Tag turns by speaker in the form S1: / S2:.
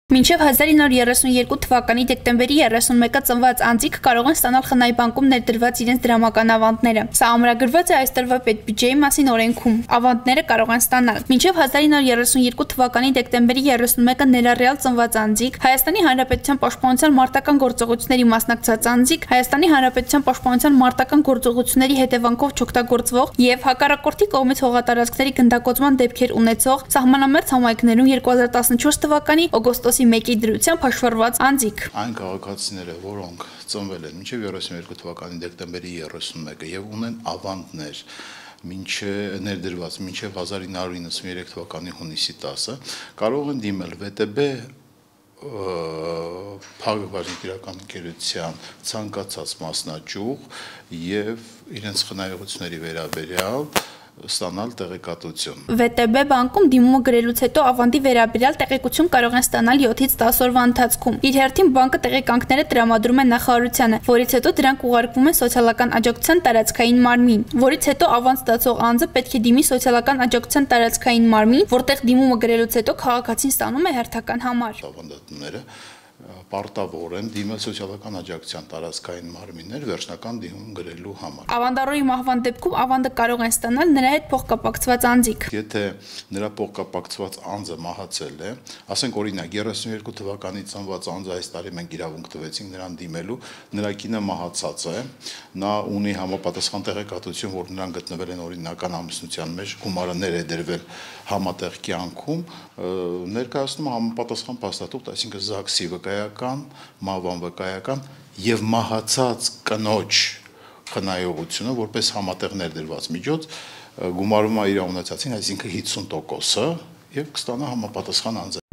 S1: Մինչև 1932 թվականի դեկտեմբերի 31-ը ծնված անձիկ կարող են ստանալ խնայ բանկում ներդրված իրենց դրամական ավանդները։ Սա ամրագրված է այս տարվա պետբյուջեի մասին օրենքում։ Ավանդները կարող են ստանալ մինչև 1932 թվականի դեկտեմբերի 31-ը ներառյալ ծնված անձիկ, Հայաստանի Հանրապետության Պաշտպանության մարտական գործողությունների մասնակցած անձիկ, Հայաստանի Հանրապետության Պաշտպանության մարտական գործողությունների հետևանքով չօգտագործվող եւ հակառակորդի կողմից հողատարածքների գնդակոծման դեպքեր ունեցող սահմանամերձ համայնքներում 2014 թվականի օգոստոսի 1-ի դրությամբ հաշվառված անձիկ։
S2: Այն քաղաքացիները, որոնք ծնվել են մինչև 32 թվականի դեկտեմբերի 31-ը եւ ունեն ավանդներ ներդրված մինչև 1993 թվականի հունիսի 10-ը, կարող են դիմել ՎՏԲ Փակbaşıնքիրական ընկերության ցանկացած մասնաճյուղ եւ իրենց խնայողությունների վերաբերյալ ստանալ տեղեկատվություն։
S1: ՎՏԲ բանկում դիմումը գրելուց հետո ավանդի վերաբերյալ տեղեկություն կարող են ստանալ 7-ից 10 օրվա ընթացքում։ Իր հերթին բանկը տեղեկանքները տրամադրում է նախարարությանը, որից հետո դրանք ուղարկվում են սոցիալական աջակցության տարածքային մարմին, որից հետո ավանդ ստացող անձը պետք է դիմի սոցիալական աջակցության տարածքային մարմին, որտեղ դիմումը գրելուց հետո քաղաքացին ստանում է հերթական համար։
S2: Ավանդատները պարտավոր են դիմել սոցիալական աջակցության տարածքային մարմիններ վերջնական դիմում գրելու համար։
S1: Ավանդառոյի մահվան դեպքում ավանդը կարող են ստանալ նրա հետ փոխկապակցված անձիկ։
S2: Եթե նրա փոխկապակցված անձը մահացել է, ասենք օրինակ 32 թվականի ծնված անձը այս տարի մենք իրավունք տվեցինք նրան դիմելու, նրա կինը մահացած է, նա ունի համապատասխան տեղեկատվություն, որ նրան գտնվել են օրինական ամուսնության մեջ, գումարը ներդրվել համատեղ կյանքում, ներկայացնում համապատասխան փաստաթուղթ, այսինքն ԶԱԳՍ-ի վկայական, մահվան վկայական եւ մահացած կնոջ խնայողությունը որպես համատեղ ներդրված միջոց գումարում է իր ունեցածին, այսինքն 50%-ը եւ կստանա համապատասխան անձը։